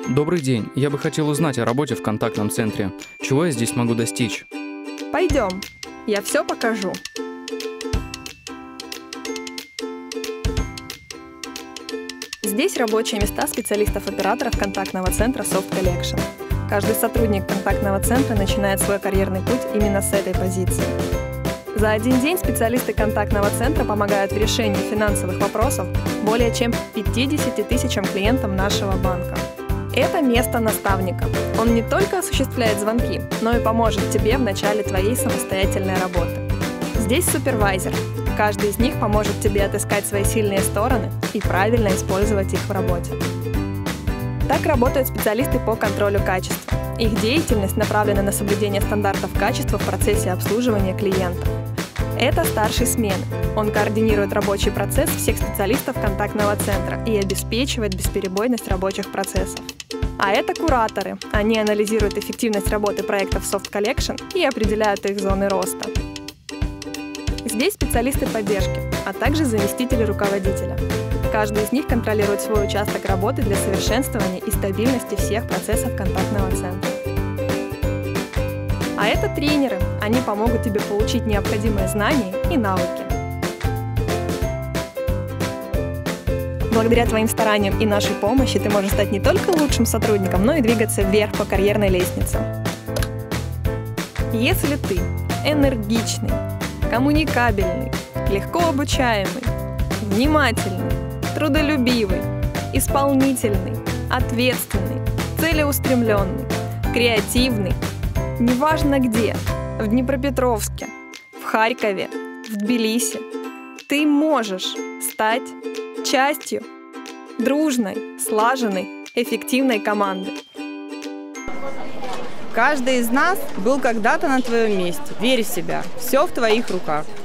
Добрый день. Я бы хотел узнать о работе в контактном центре. Чего я здесь могу достичь? Пойдем, я все покажу. Здесь рабочие места специалистов-операторов контактного центра Soft Collection. Каждый сотрудник контактного центра начинает свой карьерный путь именно с этой позиции. За один день специалисты контактного центра помогают в решении финансовых вопросов более чем 50 тысячам клиентам нашего банка. Это место наставника. Он не только осуществляет звонки, но и поможет тебе в начале твоей самостоятельной работы. Здесь супервайзер. Каждый из них поможет тебе отыскать свои сильные стороны и правильно использовать их в работе. Так работают специалисты по контролю качества. Их деятельность направлена на соблюдение стандартов качества в процессе обслуживания клиентов. Это старший смены. Он координирует рабочий процесс всех специалистов контактного центра и обеспечивает бесперебойность рабочих процессов. А это кураторы. Они анализируют эффективность работы проектов Soft Collection и определяют их зоны роста. Здесь специалисты поддержки, а также заместители руководителя. Каждый из них контролирует свой участок работы для совершенствования и стабильности всех процессов контактного центра. А это тренеры. Они помогут тебе получить необходимые знания и навыки. Благодаря твоим стараниям и нашей помощи ты можешь стать не только лучшим сотрудником, но и двигаться вверх по карьерной лестнице. Если ты энергичный, коммуникабельный, легко обучаемый, внимательный, трудолюбивый, исполнительный, ответственный, целеустремленный, креативный, неважно где, в Днепропетровске, в Харькове, в Тбилиси, ты можешь стать частью дружной, слаженной, эффективной команды. Каждый из нас был когда-то на твоем месте. Верь в себя. Все в твоих руках.